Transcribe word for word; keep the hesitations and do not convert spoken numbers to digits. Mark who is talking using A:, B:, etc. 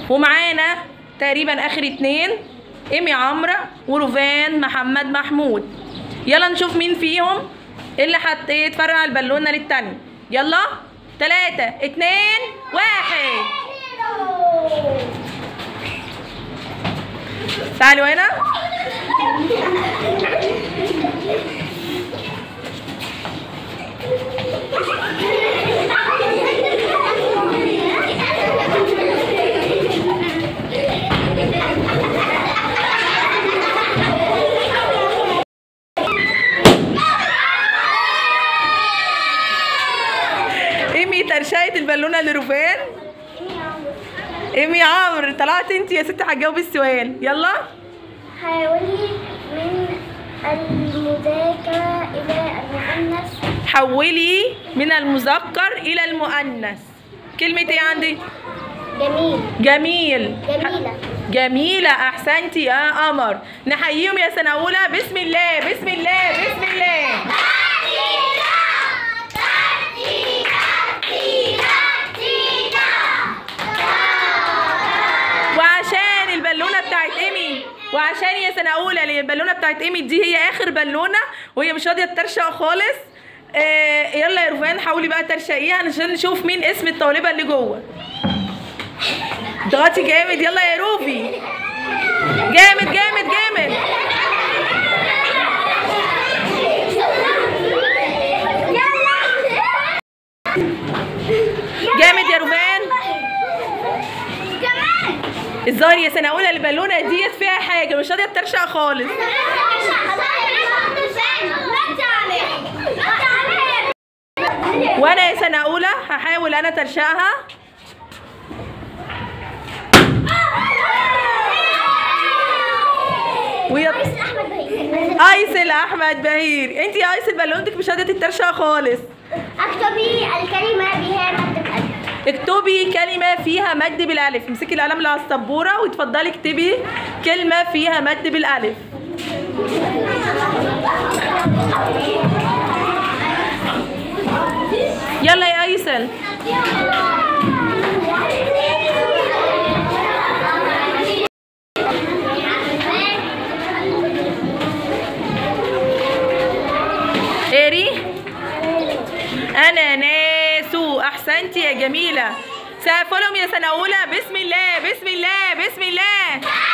A: ومعانا تقريبا اخر اتنين، ايمي عمرو وروفان محمد محمود. يلا نشوف مين فيهم اللي هتفرقع البالونه للتاني. يلا تلاتة اتنين واحد. تعالوا هنا. ايمي ترشقت البالونه لروفان. ايمي عمرو طلعت انت يا ستي هتجاوبي السؤال. يلا.
B: حولي من المذكر الى المؤنث.
A: حولي من المذكر الى المؤنث. كلمة ايه عندي؟
B: جميل.
A: جميل.
B: جميلة.
A: جميلة. احسنتي يا قمر. نحييهم يا سنة أولى. بسم الله بسم الله بسم الله. وعشان البالونة بتاعت ايمي، وعشان يا سنة أولى البالونة بتاعت ايمي دي هي آخر بالونة وهي مش راضية ترشق خالص. آه يلا يا روفان حاولي بقى ترشقيها عشان نشوف مين اسم الطالبة اللي جوه. اضغطي جامد. يلا يا روفي. جامد جامد جامد. جامد يا روفان. الظاهر يا سنة أولى البالونة ديت فيها حاجة مش راضية ترشق خالص. وأنا يا سنة أولى هحاول أنا ترشقها. ويا ايسل احمد بهير. انت يا ايسل بالونتك مش راضيه تترشق خالص.
B: اكتبي الكلمه فيها مد بالالف.
A: اكتبي كلمه فيها مد بالالف. امسكي القلم اللي على السبوره وتفضلي اكتبي كلمه فيها مد بالالف. يلا يا ايسل. ايري اناناسو. احسنتي يا جميله. سقفوا لهم يا سنه اولى. بسم الله بسم الله بسم الله.